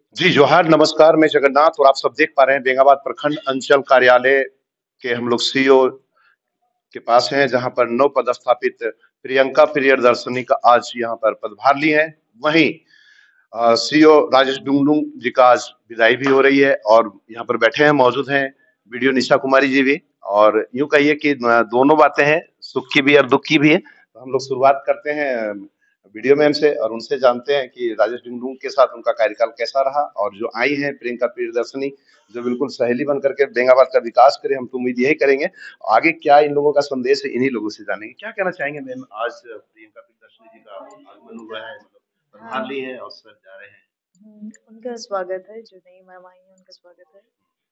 जी, जोहार, नमस्कार, मैं जगन्नाथ और आप सब देख पा रहे हैं बेंगाबाद प्रखंड अंचल कार्यालय के हम लोग सीईओ के पास हैं, जहां पर नव पदस्थापित प्रियंका प्रियदर्शनी का आज यहां पर पदभार ली है। वहीं सीईओ राजेश डुंगडुंग जी का आज विदाई भी हो रही है और यहाँ पर बैठे हैं, मौजूद हैं वीडियो निशा कुमारी जी भी। और यूं कहिए कि दोनों बातें हैं, सुख की भी और दुख की भी है। तो हम लोग शुरुआत करते हैं वीडियो मैम से और उनसे जानते हैं कि राजेश डुंगडुंग के साथ उनका कार्यकाल कैसा रहा, और जो आई हैं प्रियंका प्रियदर्शनी, जो बिल्कुल सहेली बन करके बेंगाबाद का विकास करे, हम तो उम्मीद यही करेंगे। आगे क्या इन लोगों का संदेश है, इन्हीं लोगों से जानेंगे। क्या कहना चाहेंगे मैम, आज प्रियंका प्रियदर्शनी जी का आगमन हुआ है, प्रभार ली है और सर जा रहे हैं। उनका स्वागत है, जो नई मैम आई हैं उनका स्वागत है।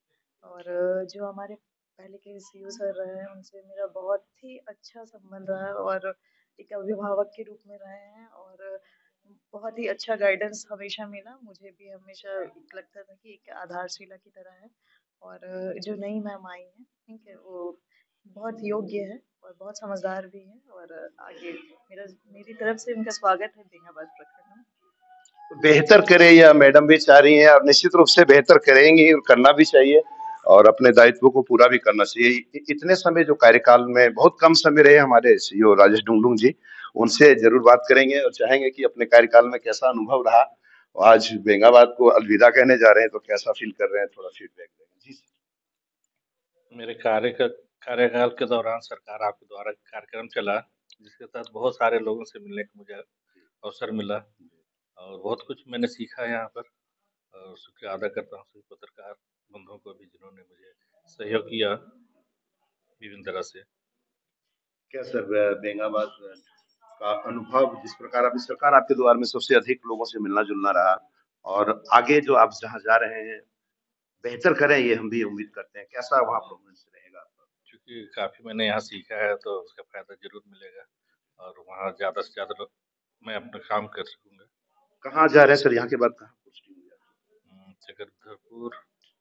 और जो हमारे पहले के सीईओ सर रहे हैं उनसे मेरा बहुत ही अच्छा संबंध रहा है और एक अभिभावक के रूप में रहे हैं और बहुत ही अच्छा गाइडेंस हमेशा मिला। मुझे भी हमेशा एक लगता था कि एक आधारशिला की तरह है। और जो नई मैम आई हैं, ठीक है, वो बहुत योग्य है और बहुत समझदार भी है। और आगे मेरी तरफ से उनका स्वागत है बेंगाबाद प्रखंड में। बेहतर करे, या मैडम भी चाह रही हैं और निश्चित रूप से बेहतर करेंगी और करना भी चाहिए और अपने दायित्व को पूरा भी करना चाहिए। इतने समय जो कार्यकाल में बहुत कम समय रहे हमारे सीईओ राजेश डुंगडुंग जी, उनसे जरूर बात करेंगे और चाहेंगे कि अपने कार्यकाल में कैसा अनुभव रहा। आज बेंगाबाद को अलविदा कहने जा रहे हैं, तो कैसा फील कर रहे हैं, थोड़ा फीडबैक देंगे जी। मेरे कार्यकाल के दौरान सरकार आपके द्वारा कार्यक्रम चला, जिसके तहत बहुत सारे लोगों से मिलने का मुझे अवसर मिला और बहुत कुछ मैंने सीखा यहाँ पर। और शुक्रिया अदा करता हूँ सभी पत्रकार बंधुओं को भी, जिन्होंने मुझे सहयोग किया विभिन्न तरह से। क्या सर, बेंगाबाद का अनुभव, जिस प्रकार अभी सरकार आपके द्वार में सबसे अधिक लोगों से मिलना जुलना रहा, और आगे जो आप जहाँ जा रहे हैं बेहतर करें, ये हम भी उम्मीद करते हैं। कैसा वहाँ परफॉर्मेंस रहेगा आपका? क्योंकि काफ़ी मैंने यहाँ सीखा है, तो उसका फायदा जरूर मिलेगा और वहाँ ज़्यादा से ज़्यादा लोग मैं अपना काम कर सकूँगा। कहाँ जा रहे हैं सर, यहाँ के बाद कहाँ पोस्टिंग हो जाती है? चक्रधरपुर,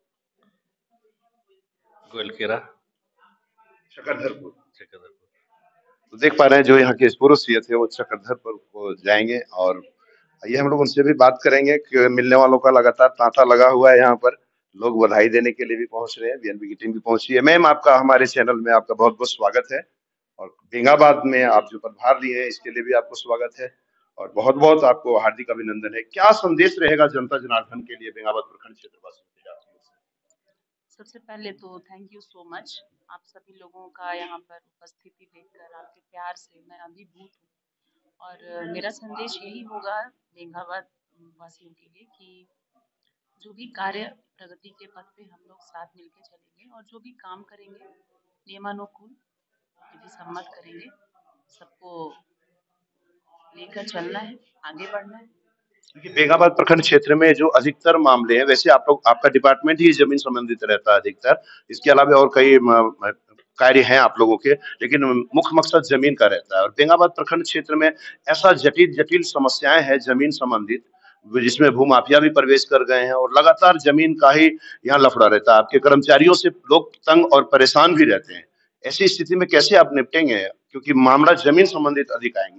गोलकेरा, चक्रधरपुर। चक्रधरपुर। तो देख पा रहे हैं जो यहाँ के पूर्व सीएम थे वो चक्रधरपुर को जाएंगे, और ये हम लोग उनसे भी बात करेंगे कि मिलने वालों का लगातार तांता लगा हुआ है। यहाँ पर लोग बधाई देने के लिए भी पहुंच रहे हैं, बीएनबी की टीम भी पहुंची है। मैम, आपका हमारे चैनल में आपका बहुत बहुत स्वागत है, और बेंगाबाद में आप जो पदभार लिए हैं इसके लिए भी आपको स्वागत है और बहुत बहुत आपको हार्दिक अभिनंदन है। क्या संदेश रहेगा जनता जनार्दन के लिए बेंगाबाद प्रखंड क्षेत्रवासियों के लिए? सबसे पहले तो थैंक यू सो मच, आप सभी लोगों का यहाँ पर उपस्थिति देखकर, आपके प्यार से मैं अभिभूत हूँ। और मेरा संदेश यही होगा बेंगाबाद वासियों के लिए कि जो भी कार्य प्रगति के पथ पे हम लोग साथ मिलके चलेंगे और जो भी काम करेंगे नियमानुकूल विधि सम्मत करेंगे। सबको लेकर चलना है, आगे बढ़ना है। देखिए, बेंगाबाद प्रखंड क्षेत्र में जो अधिकतर मामले हैं, वैसे आप लोग, आपका डिपार्टमेंट ही जमीन संबंधित रहता है अधिकतर, इसके अलावा और कई कार्य हैं आप लोगों के, लेकिन मुख्य मकसद जमीन का रहता है। और बेंगाबाद प्रखंड क्षेत्र में ऐसा जटिल जटिल समस्याएं हैं जमीन संबंधित, जिसमें भूमाफिया भी प्रवेश कर गए हैं और लगातार जमीन का ही यहाँ लफड़ा रहता है। आपके कर्मचारियों से लोग तंग और परेशान भी रहते हैं। ऐसी स्थिति में कैसे आप निपटेंगे, क्योंकि मामला जमीन संबंधित अधिक आएंगे?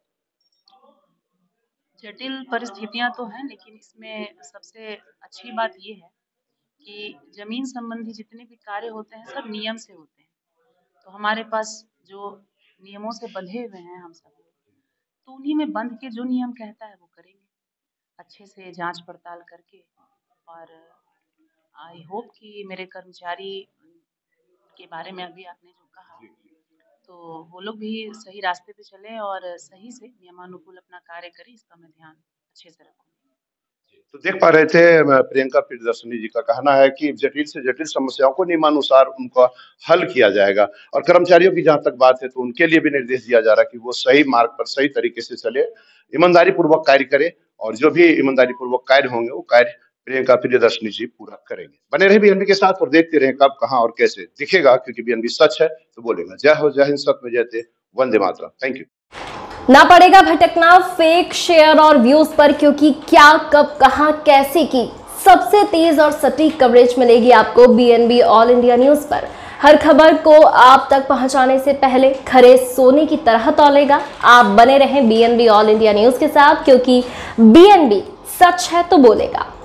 जटिल परिस्थितियां तो हैं, लेकिन इसमें सबसे अच्छी बात ये है कि जमीन संबंधी जितने भी कार्य होते हैं सब नियम से होते हैं। तो हमारे पास जो नियमों से बंधे हुए हैं हम सब लोग, तो उन्हीं में बंध के जो नियम कहता है वो करेंगे, अच्छे से जांच पड़ताल करके। और आई होप कि मेरे कर्मचारी के बारे में अभी आपने जो कहा, तो वो लोग भी सही रास्ते पे चले और सही से नियमानुकूल अपना कार्य करें, इसका मैं ध्यान अच्छे से रखूंगी। तो देख पा रहे थे प्रियंका प्रियदर्शनी जी का कहना है कि जटिल से जटिल समस्याओं को नियमानुसार उनका हल किया जाएगा, और कर्मचारियों की जहां तक बात है तो उनके लिए भी निर्देश दिया जा रहा है कि वो सही मार्ग पर सही तरीके से चले, ईमानदारी पूर्वक कार्य करे, और जो भी ईमानदारी पूर्वक कार्य होंगे वो कार्य प्रियंका प्रियदर्शनी जी पूरा करेंगे। बने रहे बीएनबी के साथ और देखते रहे कब, कहाँ और कैसे दिखेगा, क्योंकि बीएनबी सच है तो बोलेगा। जय हो, जय हिंद, सत्य में जयते, वंदे मातरम। Thank you. ना पड़ेगा भटकना फेक शेयर और व्यूज पर, क्योंकि क्या, कब, कहां, कैसे की सबसे तेज और सटीक कवरेज मिलेगी आपको बीएनबी ऑल इंडिया न्यूज पर। हर खबर को आप तक पहुंचाने से पहले खरे सोने की तरह तौलेगा। आप बने रहें बीएनबी ऑल इंडिया न्यूज के साथ, क्योंकि बीएनबी सच है तो बोलेगा।